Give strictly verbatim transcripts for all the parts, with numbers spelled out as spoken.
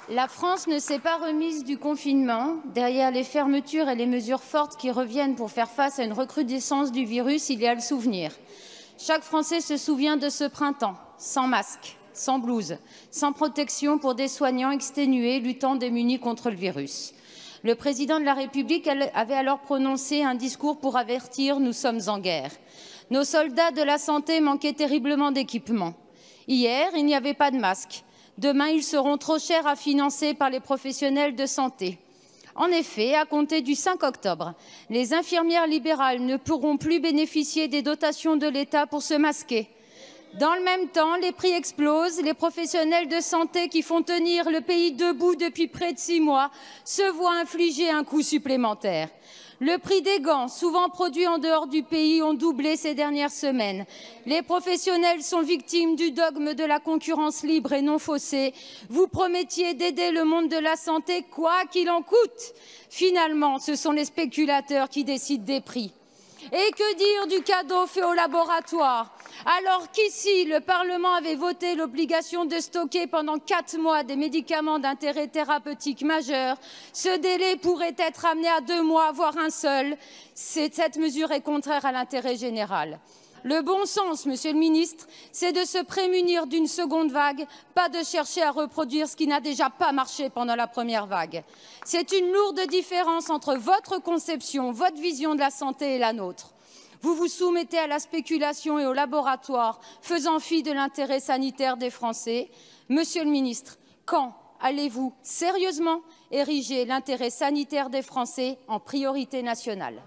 La France ne s'est pas remise du confinement. Derrière les fermetures et les mesures fortes qui reviennent pour faire face à une recrudescence du virus, il y a le souvenir. Chaque Français se souvient de ce printemps, sans masque, sans blouse, sans protection pour des soignants exténués, luttant démunis contre le virus. Le président de la République avait alors prononcé un discours pour avertir « Nous sommes en guerre ». Nos soldats de la santé manquaient terriblement d'équipement. Hier, il n'y avait pas de masque. Demain, ils seront trop chers à financer par les professionnels de santé. En effet, à compter du cinq octobre, les infirmières libérales ne pourront plus bénéficier des dotations de l'État pour se masquer. Dans le même temps, les prix explosent. Les professionnels de santé qui font tenir le pays debout depuis près de six mois se voient infliger un coût supplémentaire. Le prix des gants, souvent produits en dehors du pays, ont doublé ces dernières semaines. Les professionnels sont victimes du dogme de la concurrence libre et non faussée. Vous promettiez d'aider le monde de la santé, quoi qu'il en coûte. Finalement, ce sont les spéculateurs qui décident des prix. Et que dire du cadeau fait aux laboratoires? Alors qu'ici, le Parlement avait voté l'obligation de stocker pendant quatre mois des médicaments d'intérêt thérapeutique majeur, ce délai pourrait être amené à deux mois, voire un seul. Cette mesure est contraire à l'intérêt général. Le bon sens, Monsieur le Ministre, c'est de se prémunir d'une seconde vague, pas de chercher à reproduire ce qui n'a déjà pas marché pendant la première vague. C'est une lourde différence entre votre conception, votre vision de la santé et la nôtre. Vous vous soumettez à la spéculation et au laboratoire, faisant fi de l'intérêt sanitaire des Français. Monsieur le Ministre, quand allez-vous sérieusement ériger l'intérêt sanitaire des Français en priorité nationale?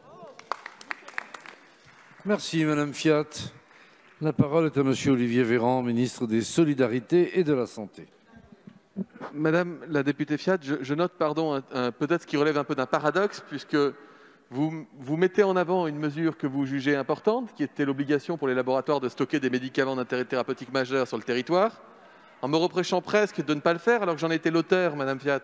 Merci Madame Fiat. La parole est à Monsieur Olivier Véran, ministre des Solidarités et de la Santé. Madame la députée Fiat, je, je note pardon, peut-être ce qui relève un peu d'un paradoxe, puisque vous, vous mettez en avant une mesure que vous jugez importante, qui était l'obligation pour les laboratoires de stocker des médicaments d'intérêt thérapeutique majeur sur le territoire, en me reprochant presque de ne pas le faire, alors que j'en étais l'auteur, Madame Fiat,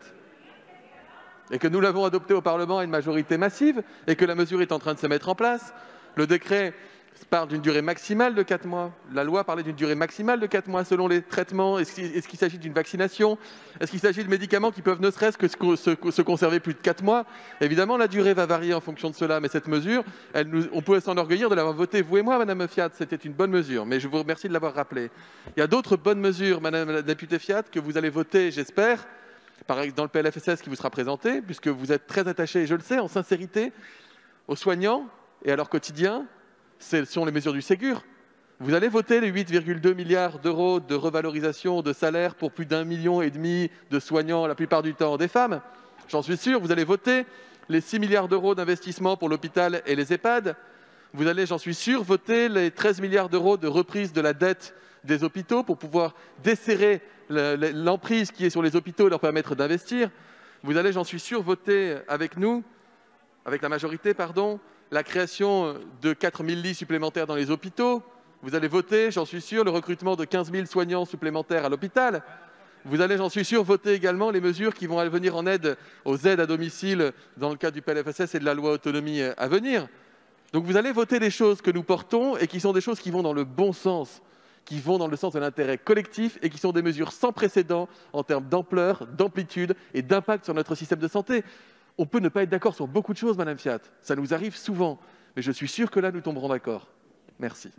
et que nous l'avons adopté au Parlement à une majorité massive, et que la mesure est en train de se mettre en place. Le décret parle d'une durée maximale de quatre mois. La loi parlait d'une durée maximale de quatre mois selon les traitements. Est-ce qu'il est qu'il s'agit d'une vaccination? Est-ce qu'il s'agit de médicaments qui peuvent ne serait-ce que se, se conserver plus de quatre mois? Évidemment, la durée va varier en fonction de cela, mais cette mesure, elle nous, on peut s'enorgueillir de l'avoir votée, vous et moi, Madame Fiat. C'était une bonne mesure, mais je vous remercie de l'avoir rappelé. Il y a d'autres bonnes mesures, Madame la députée Fiat, que vous allez voter, j'espère, par exemple dans le P L F S S qui vous sera présenté, puisque vous êtes très attaché, je le sais, en sincérité, aux soignants et à leur quotidien. Ce sont les mesures du Ségur. Vous allez voter les huit virgule deux milliards d'euros de revalorisation de salaire pour plus d'un million et demi de soignants, la plupart du temps des femmes. J'en suis sûr. Vous allez voter les six milliards d'euros d'investissement pour l'hôpital et les EHPAD. Vous allez, j'en suis sûr, voter les treize milliards d'euros de reprise de la dette des hôpitaux pour pouvoir desserrer l'emprise qui est sur les hôpitaux et leur permettre d'investir. Vous allez, j'en suis sûr, voter avec nous, avec la majorité, pardon, la création de quatre mille lits supplémentaires dans les hôpitaux. Vous allez voter, j'en suis sûr, le recrutement de quinze mille soignants supplémentaires à l'hôpital. Vous allez, j'en suis sûr, voter également les mesures qui vont venir en aide aux aides à domicile dans le cadre du P L F S S et de la loi autonomie à venir. Donc vous allez voter les choses que nous portons et qui sont des choses qui vont dans le bon sens, qui vont dans le sens de l'intérêt collectif et qui sont des mesures sans précédent en termes d'ampleur, d'amplitude et d'impact sur notre système de santé. On peut ne pas être d'accord sur beaucoup de choses, Madame Fiat. Ça nous arrive souvent. Mais je suis sûr que là, nous tomberons d'accord. Merci.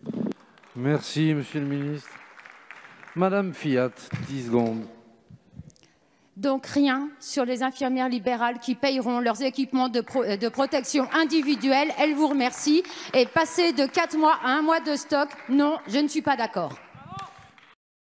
Merci, Monsieur le Ministre. Madame Fiat, dix secondes. Donc rien sur les infirmières libérales qui payeront leurs équipements de, pro de protection individuelle. Elles vous remercient. Et passer de quatre mois à un mois de stock, non, je ne suis pas d'accord.